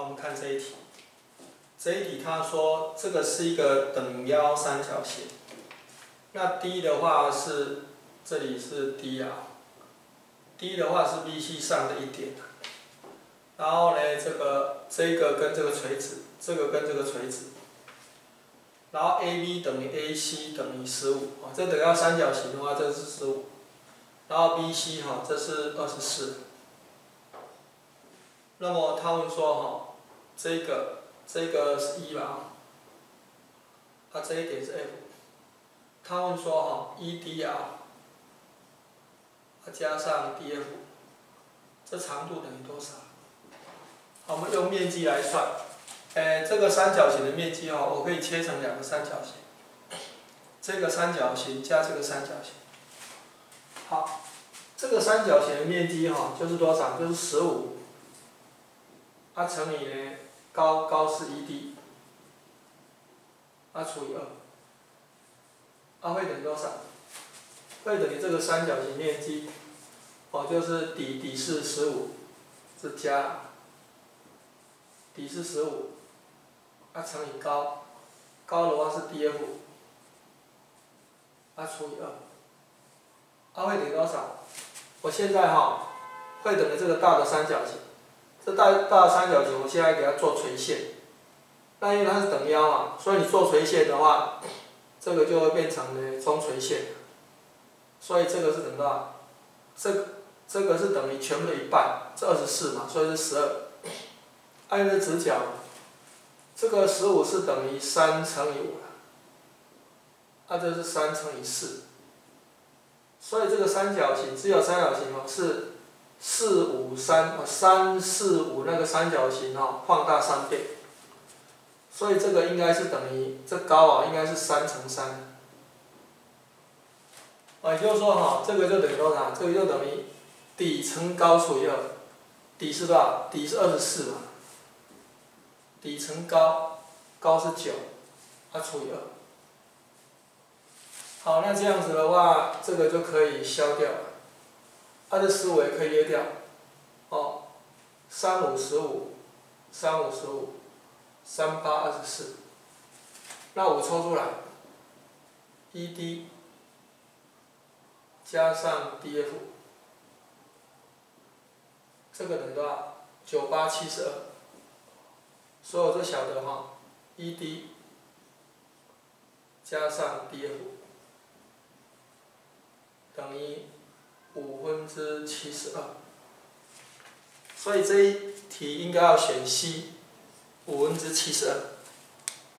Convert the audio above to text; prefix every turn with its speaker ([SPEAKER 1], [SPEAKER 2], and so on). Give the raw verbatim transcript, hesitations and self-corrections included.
[SPEAKER 1] 好，我们看这一题。这一题他说这个是一个等腰三角形。那 D 的话是这里是 D 啊 ，D 的话是 B C 上的一点。然后呢，这个这个跟这个垂直，这个跟这个垂直。然后 A B 等于 A C 等于十五啊，这等腰三角形的话，这是十五。然后 B C 哈，这是二十四。那么他们说哈，这个这个是一吧？啊，这一点是 F。他们说哈 ，E D 啊，加上 D F， 这长度等于多少？好，我们用面积来算。诶，这个三角形的面积哈，我可以切成两个三角形。这个三角形加这个三角形。好，这个三角形的面积哈，就是多少？就是十五。它、啊、乘以呢，高高是 E D， 它、啊、除以二，它、啊、会等于多少？会等于这个三角形面积，哦，就是底底是十五，是加，底是十五，它、啊、乘以高，高的话是 D F， 它、啊、除以二，它、啊、会等于多少？我现在哈，会等于这个大的三角形。这大大的三角形，我现在给它做垂线。那因为它是等腰嘛，所以你做垂线的话，这个就会变成呢中垂线。所以这个是等于多少？这个这个是等于全部的一半，这二十四嘛，所以是十二。按这直角，这个十五是等于三乘以五了，那、啊、这是三乘以四。所以这个三角形只有三角形哦是。四五三哦，三四五那个三角形哦，放大三倍，所以这个应该是等于这高啊，应该是三乘三。啊，也就是说哈，这个就等于多少？这个就等于底乘高除以二，底是多少？底是二十四嘛，底乘高，高是九，它、啊、除以二。好，那这样子的话，这个就可以消掉了。它的十五也可以约掉，哦，三五十五，三五十五，三八二十四，那我抽出来 ，E D 加上 D F， 这个等于多少？九八七十二，所以我就晓得哈 ，E D 加上 D F 等于。五分之七十二，所以这一题应该要选 C， 五分之七十二。